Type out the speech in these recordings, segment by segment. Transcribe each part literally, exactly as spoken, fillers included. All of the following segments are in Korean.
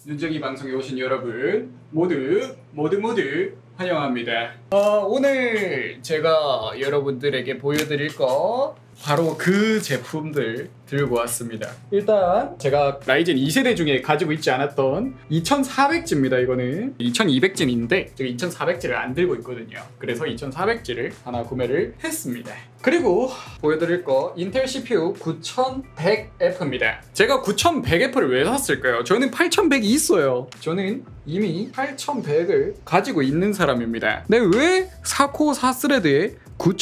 윤정이 방송에 오신 여러분 모두 모두 모두 환영합니다. 어, 오늘 제가 여러분들에게 보여드릴 거 바로 그 제품들 들고 왔습니다. 일단 제가 라이젠 이 세대 중에 가지고 있지 않았던 이천사백 지입니다. 이거는 이천이백 지인데 제가 이천사백 지를 안 들고 있거든요. 그래서 이천사백 지를 하나 구매를 했습니다. 그리고 보여드릴 거 인텔 씨피유 구천백 에프입니다. 제가 구천백 에프를 왜 샀을까요? 저는 팔천백이 있어요. 저는 이미 팔천백을 가지고 있는 사람입니다. 근데 왜 사 코어 사 스레드에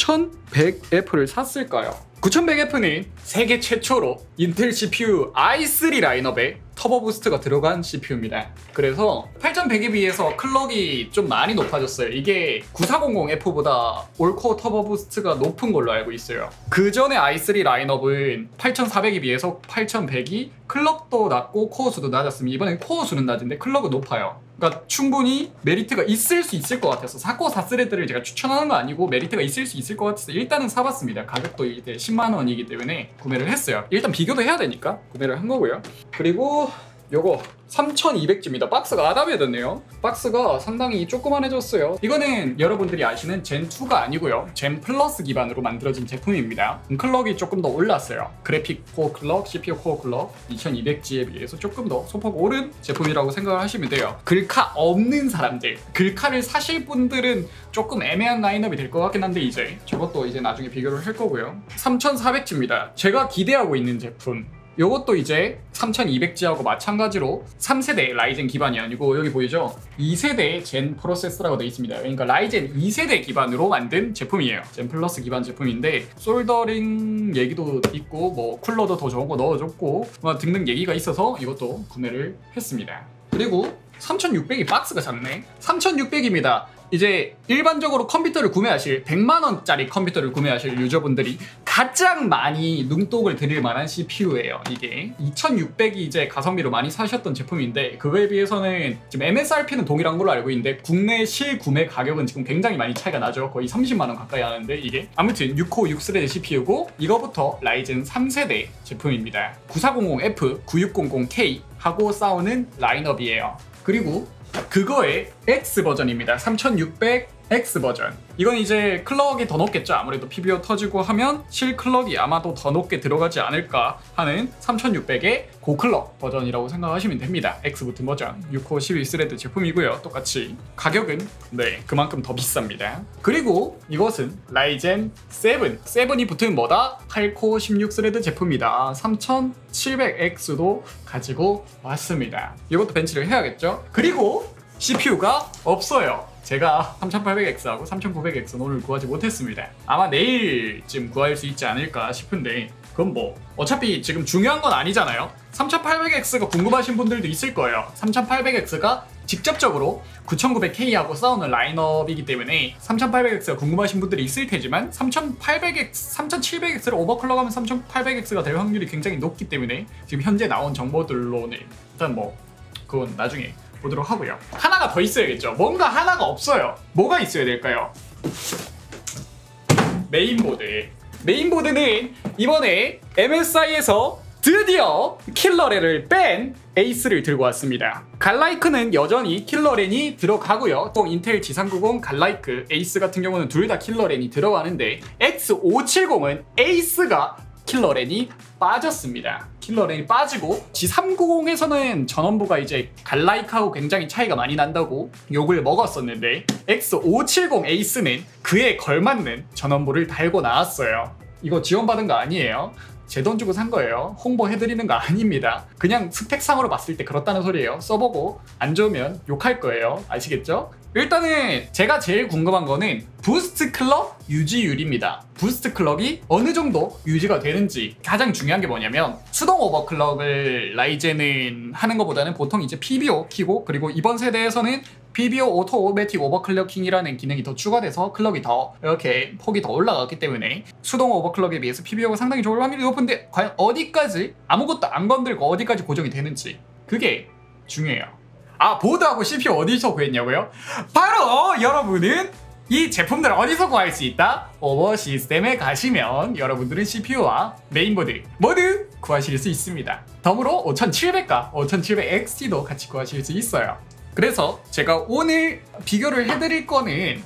구천백 에프를 샀을까요? 구천백 에프는 세계 최초로 인텔 씨피유 아이 쓰리 라인업에 터보 부스트가 들어간 씨피유입니다. 그래서 팔천백에 비해서 클럭이 좀 많이 높아졌어요. 이게 구사공공 에프보다 올코어 터보 부스트가 높은 걸로 알고 있어요. 그 전에 아이 쓰리 라인업은 팔천사백에 비해서 팔천백이 클럭도 낮고 코어 수도 낮았으면 이번엔 코어 수는 낮은데 클럭은 높아요. 그러니까 충분히 메리트가 있을 수 있을 것 같아서 사 코어 사 스레드를 제가 추천하는 거 아니고 메리트가 있을 수 있을 것 같아서 일단은 사봤습니다. 가격도 이제 십만 원이기 때문에 구매를 했어요. 일단 비교도 해야 되니까 구매를 한 거고요. 그리고 요거 삼천이백 지입니다. 박스가 아담해졌네요. 박스가 상당히 조그만해졌어요. 이거는 여러분들이 아시는 젠 투가 아니고요. 젠 플러스 기반으로 만들어진 제품입니다. 클럭이 조금 더 올랐어요. 그래픽 코어 클럭, 씨피유 코어 클럭 이천이백 지에 비해서 조금 더 소폭 오른 제품이라고 생각을 하시면 돼요. 글카 없는 사람들, 글카를 사실 분들은 조금 애매한 라인업이 될 것 같긴 한데 이제 저것도 이제 나중에 비교를 할 거고요. 삼천사백 지입니다. 제가 기대하고 있는 제품. 요것도 이제 삼천이백 지하고 마찬가지로 삼 세대 라이젠 기반이 아니고 여기 보이죠? 이 세대 젠 프로세서라고 되어 있습니다. 그러니까 라이젠 이 세대 기반으로 만든 제품이에요. 젠 플러스 기반 제품인데 솔더링 얘기도 있고 뭐 쿨러도 더 좋은 거 넣어줬고 뭐 등등 얘기가 있어서 이것도 구매를 했습니다. 그리고 삼천육백이 박스가 작네. 삼천육백입니다. 이제 일반적으로 컴퓨터를 구매하실 백만 원짜리 컴퓨터를 구매하실 유저분들이 가장 많이 눈독을 들일 만한 씨피유예요. 이게 이천육백이 이제 가성비로 많이 사셨던 제품인데 그거에 비해서는 지금 엠에스알피는 동일한 걸로 알고 있는데 국내 실구매 가격은 지금 굉장히 많이 차이가 나죠. 거의 삼십만 원 가까이 하는데 이게 아무튼 육 코어 육 스레드 씨피유고 이거부터 라이젠 삼 세대 제품입니다. 구사공공 에프, 구육공공 케이 하고 싸우는 라인업이에요. 그리고 그거의 X 버전입니다. 삼천육백 X 버전. 이건 이제 클럭이 더 높겠죠. 아무래도 피비오 터지고 하면 실 클럭이 아마도 더 높게 들어가지 않을까 하는 삼천육백의 고클럭 버전이라고 생각하시면 됩니다. X 붙은 버전 육 코어 십일 스레드 제품이고요. 똑같이 가격은 네 그만큼 더 비쌉니다. 그리고 이것은 라이젠 칠, 칠이 붙은 뭐다? 팔 코어 십육 스레드 제품이다. 삼천칠백 엑스도 가지고 왔습니다. 이것도 벤치를 해야겠죠. 그리고 씨피유가 없어요. 제가 삼천팔백 엑스하고 삼천구백 엑스는 오늘 구하지 못했습니다. 아마 내일쯤 구할 수 있지 않을까 싶은데 그건 뭐 어차피 지금 중요한 건 아니잖아요. 삼천팔백 엑스가 궁금하신 분들도 있을 거예요. 삼천팔백 엑스가 직접적으로 구천구백 케이하고 싸우는 라인업이기 때문에 삼천팔백 엑스가 궁금하신 분들이 있을 테지만 삼천팔백 엑스, 삼천칠백 엑스를 오버클럭하면 삼천팔백 엑스가 될 확률이 굉장히 높기 때문에 지금 현재 나온 정보들로는 일단 뭐 그건 나중에 보도록 하고요. 하나가 더 있어야겠죠. 뭔가 하나가 없어요. 뭐가 있어야 될까요? 메인보드. 메인보드는 이번에 엠에스아이에서 드디어 킬러렌을 뺀 에이스를 들고 왔습니다. 갈라이크는 여전히 킬러렌이 들어가고요. 또 인텔 지삼백구십 갈라이크 에이스 같은 경우는 둘 다 킬러렌이 들어가는데 엑스 오백칠십은 에이스가 킬러렌이 빠졌습니다. 킬러렌이 빠지고 지 삼백구십에서는 전원부가 이제 갈라이크하고 굉장히 차이가 많이 난다고 욕을 먹었었는데 엑스 오백칠십 에이스는 그에 걸맞는 전원부를 달고 나왔어요. 이거 지원받은 거 아니에요. 제 돈 주고 산 거예요. 홍보해드리는 거 아닙니다. 그냥 스펙상으로 봤을 때 그렇다는 소리예요. 써보고 안 좋으면 욕할 거예요. 아시겠죠? 일단은 제가 제일 궁금한 거는 부스트 클럭 유지율입니다. 부스트 클럭이 어느 정도 유지가 되는지 가장 중요한 게 뭐냐면 수동 오버클럭을 라이젠은 하는 것보다는 보통 이제 피비오 키고 그리고 이번 세대에서는 피비오 오토매틱 오버클럭킹이라는 기능이 더 추가돼서 클럭이 더 이렇게 폭이 더 올라갔기 때문에 수동 오버클럭에 비해서 피비오가 상당히 좋을 확률이 높은데 과연 어디까지 아무것도 안 건들고 어디까지 고정이 되는지 그게 중요해요. 아 보드하고 씨피유 어디서 구했냐고요? 바로 여러분은 이 제품들 어디서 구할 수 있다? 오버 시스템에 가시면 여러분들은 씨피유와 메인보드 모두 구하실 수 있습니다. 덤으로 오천칠백과 오천칠백 엑스티도 같이 구하실 수 있어요. 그래서 제가 오늘 비교를 해드릴 거는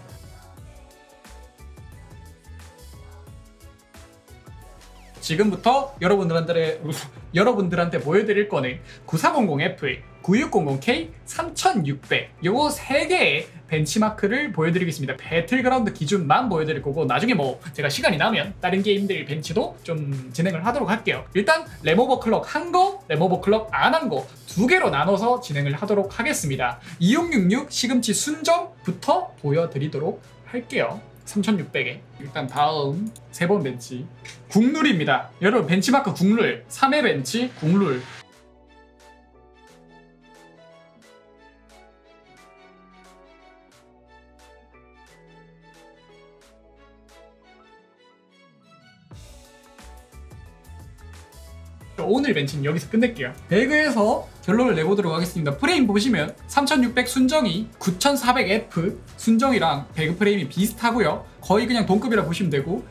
지금부터 여러분들한테, 여러분들한테 보여드릴 거는 구사공공 에프, 구육공공 케이, 삼천육백 요거 세 개의 벤치마크를 보여드리겠습니다. 배틀그라운드 기준만 보여드릴 거고 나중에 뭐 제가 시간이 나면 다른 게임들 벤치도 좀 진행을 하도록 할게요. 일단 램오버 클럭 한 거, 램오버 클럭 안 한 거 두 개로 나눠서 진행을 하도록 하겠습니다. 이육육육 시금치 순정부터 보여드리도록 할게요. 삼천육백에 일단 다음 세 번 벤치 국룰입니다. 여러분 벤치마크 국룰 삼 회 벤치 국룰 오늘 벤치는 여기서 끝낼게요. 배그에서 결론을 내보도록 하겠습니다. 프레임 보시면 삼천육백 순정이 구천사백 에프 순정이랑 배그 프레임이 비슷하고요. 거의 그냥 동급이라 보시면 되고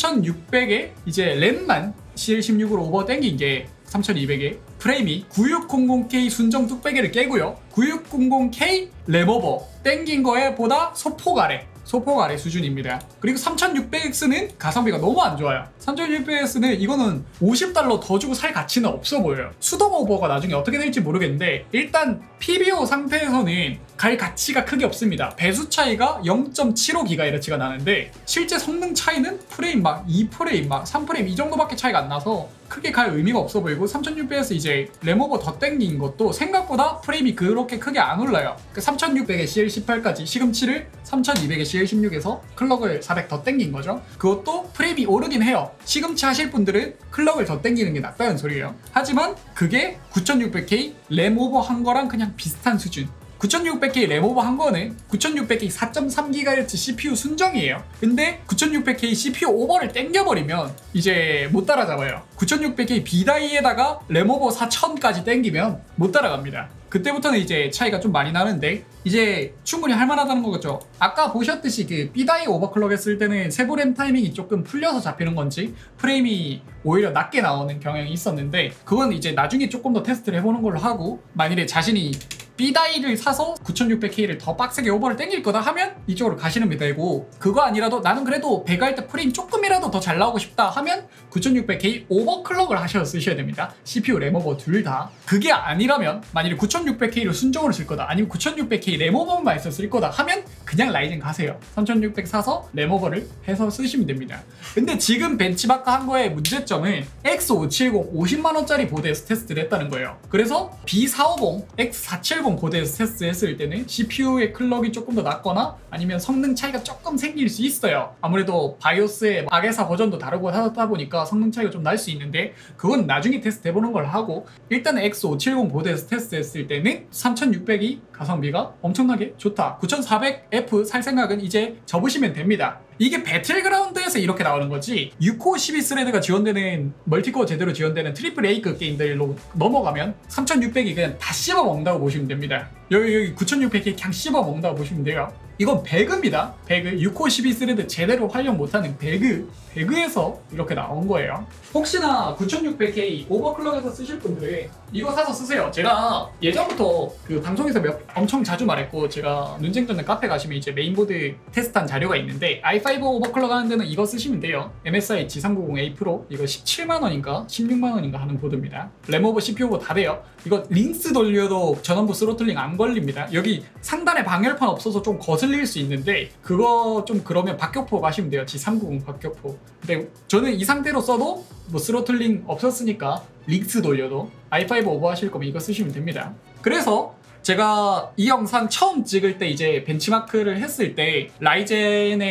삼천육백에 이제 램만 씨엘 십육으로 오버 땡긴 게 삼천이백에 프레임이 구육공공 케이 순정 뚝배기를 깨고요. 구육공공 케이 램오버 땡긴 거에 보다 소폭 아래 소폭 아래 수준입니다. 그리고 삼천육백 엑스는 가성비가 너무 안 좋아요. 삼천육백 엑스는 이거는 오십 달러 더 주고 살 가치는 없어 보여요. 수동 오버가 나중에 어떻게 될지 모르겠는데 일단 피비오 상태에서는 갈 가치가 크게 없습니다. 배수 차이가 영 점 칠오 기가헤르츠가 나는데 실제 성능 차이는 프레임 막 이 프레임 막 삼 프레임 이 정도밖에 차이가 안 나서 크게 갈 의미가 없어 보이고 삼천육백 엑스 이제 램오버 더 땡긴 것도 생각보다 프레임이 그렇게 크게 안 올라요. 그 삼천육백에 씨엘 십팔까지 시금치를 삼천이백에 씨엘 십육에서 클럭을 사백 더 땡긴 거죠. 그것도 프레임이 오르긴 해요. 시금치 하실 분들은 클럭을 더 땡기는 게 낫다는 소리예요. 하지만 그게 구천육백 케이 램오버 한 거랑 그냥 비슷한 수준. 구천육백 케이 램오버 한 거는 구천육백 케이 사 점 삼 기가헤르츠 씨피유 순정이에요. 근데 구천육백 케이 씨피유 오버를 땡겨버리면 이제 못 따라잡아요. 구천육백 케이 비다이에다가 램오버 사천까지 땡기면 못 따라갑니다. 그때부터는 이제 차이가 좀 많이 나는데 이제 충분히 할만하다는 거겠죠. 아까 보셨듯이 그 B다이 오버클럭 했을 때는 세부램 타이밍이 조금 풀려서 잡히는 건지 프레임이 오히려 낮게 나오는 경향이 있었는데 그건 이제 나중에 조금 더 테스트를 해보는 걸로 하고 만일에 자신이 B다이를 사서 구천육백 케이를 더 빡세게 오버를 땡길 거다 하면 이쪽으로 가시는 게 되고 그거 아니라도 나는 그래도 배그 할 때 프레임 조금이라도 더 잘 나오고 싶다 하면 구천육백 케이 오버클럭을 하셔서 쓰셔야 됩니다. 씨피유 램오버 둘 다. 그게 아니라면 만일에 구천육백 케이를 순정으로 쓸 거다 아니면 구천육백 케이 램오버만 해서 쓸 거다 하면 그냥 라이젠 가세요. 삼천육백 사서 램오버를 해서 쓰시면 됩니다. 근데 지금 벤치마크 한 거의 문제점은 엑스 오백칠십 오십만 원짜리 보드에서 테스트를 했다는 거예요. 그래서 비 사백오십, 엑스 사백칠십 보드에서 테스트 했을 때는 씨피유의 클럭이 조금 더 낮거나 아니면 성능 차이가 조금 생길 수 있어요. 아무래도 바이오스의 악에사 버전도 다르고 하다 보니까 성능 차이가 좀 날 수 있는데 그건 나중에 테스트 해보는 걸 하고 일단 엑스 오백칠십 보드에서 테스트 했을 때는 삼천육백이 가성비가 엄청나게 좋다. 구천사백 에프 살 생각은 이제 접으시면 됩니다. 이게 배틀그라운드에서 이렇게 나오는 거지 육 코어 십이 스레드가 지원되는 멀티코어 제대로 지원되는 트리플 A급 게임들로 넘어가면 삼천육백이 그냥 다 씹어 먹는다고 보시면 됩니다. 여기 여기 구천육백이 그냥 씹어 먹는다고 보시면 돼요. 이건 배그입니다. 배그 육 코어 십이 스레드 제대로 활용 못하는 배그 배그에서 이렇게 나온 거예요. 혹시나 구천육백 케이 오버클럭에서 쓰실 분들은 이거 사서 쓰세요. 제가 예전부터 그 방송에서 몇, 엄청 자주 말했고 제가 눈쟁전에 카페 가시면 이제 메인보드 테스트한 자료가 있는데 아이 파이브 오버클럭 하는 데는 이거 쓰시면 돼요. 엠에스아이 지 삼백구십 에이 프로 이거 십칠만 원인가 십육만 원인가 하는 보드입니다. 램오버 씨피유 오버 다 돼요. 이거 링스 돌려도 전원부 스로틀링 안 걸립니다. 여기 상단에 방열판 없어서 좀 거슬릴 수 있는데 그거 좀 그러면 박격포 가시면 돼요. 지 삼백구십 박격포. 근데 저는 이 상태로 써도 뭐 스로틀링 없었으니까 링스 돌려도 아이 파이브 오버 하실 거면 이거 쓰시면 됩니다. 그래서 제가 이 영상 처음 찍을 때 이제 벤치마크를 했을 때 라이젠의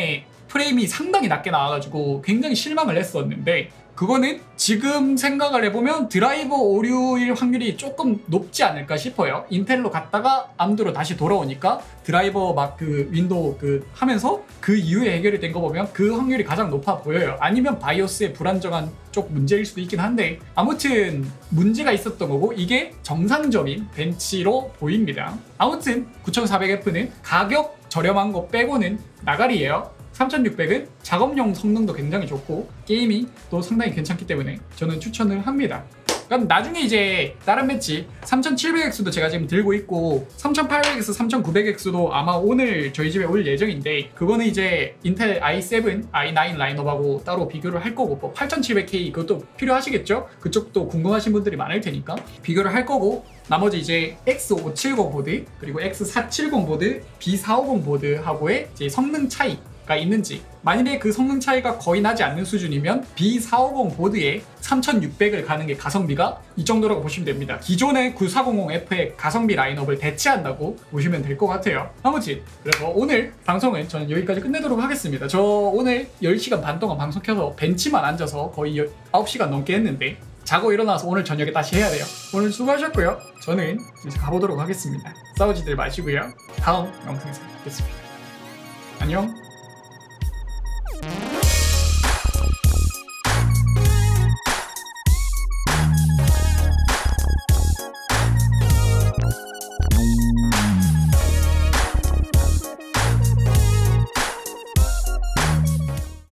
프레임이 상당히 낮게 나와가지고 굉장히 실망을 했었는데, 그거는 지금 생각을 해보면 드라이버 오류일 확률이 조금 높지 않을까 싶어요. 인텔로 갔다가 암드로 다시 돌아오니까 드라이버 막 그 윈도우 그 하면서 그 이후에 해결이 된 거 보면 그 확률이 가장 높아 보여요. 아니면 바이오스의 불안정한 쪽 문제일 수도 있긴 한데, 아무튼 문제가 있었던 거고 이게 정상적인 벤치로 보입니다. 아무튼 구천사백 에프는 가격 저렴한 거 빼고는 나가리예요. 삼천육백은 작업용 성능도 굉장히 좋고 게이밍도 상당히 괜찮기 때문에 저는 추천을 합니다. 그럼 나중에 이제 다른 벤치 삼천칠백 엑스도 제가 지금 들고 있고 삼천팔백 엑스, 삼천구백 엑스도 아마 오늘 저희 집에 올 예정인데, 그거는 이제 인텔 아이 세븐, 아이 나인 라인업하고 따로 비교를 할 거고, 뭐 팔천칠백 케이 그것도 필요하시겠죠? 그쪽도 궁금하신 분들이 많을 테니까 비교를 할 거고, 나머지 이제 엑스 오백칠십 보드 그리고 엑스 사백칠십 보드, 비 사백오십 보드하고의 이제 성능 차이 가 있는지, 만일에 그 성능 차이가 거의 나지 않는 수준이면 비 사백오십 보드에 삼천육백을 가는 게 가성비가 이 정도라고 보시면 됩니다. 기존의 구사공공 에프의 가성비 라인업을 대체한다고 보시면 될 것 같아요. 아무튼 그래서 오늘 방송은 저는 여기까지 끝내도록 하겠습니다. 저 오늘 열 시간 반 동안 방송 켜서 벤치만 앉아서 거의 아홉 시간 넘게 했는데 자고 일어나서 오늘 저녁에 다시 해야 돼요. 오늘 수고하셨고요. 저는 이제 가보도록 하겠습니다. 싸우지들 마시고요. 다음 영상에서 뵙겠습니다. 안녕.